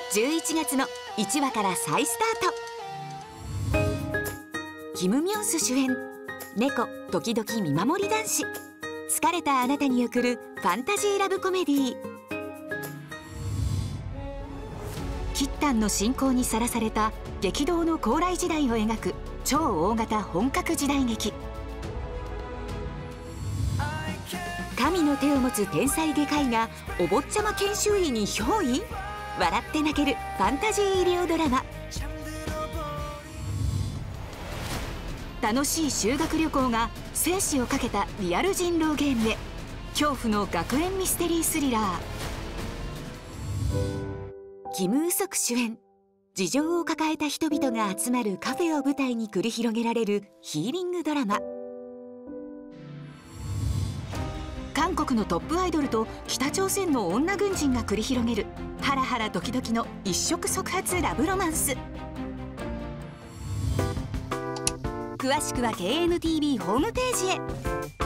11月の1話から再スタート。キム・ミョンス主演、猫時々見守り男子、疲れたあなたに送るファンタジーラブコメディー。キッタンの侵攻にさらされた激動の高麗時代を描く超大型本格時代劇。神の手を持つ天才外科医がお坊ちゃま研修医に憑依？笑って泣けるファンタジー医療ドラマ。楽しい修学旅行が生死をかけたリアル人狼ゲームへ。恐怖の学園ミステリースリラー。キム・ウソク主演、事情を抱えた人々が集まるカフェを舞台に繰り広げられるヒーリングドラマ。韓国のトップアイドルと北朝鮮の女軍人が繰り広げるハラハラドキドキの一触即発ラブロマンス。詳しくは KNTV ホームページへ。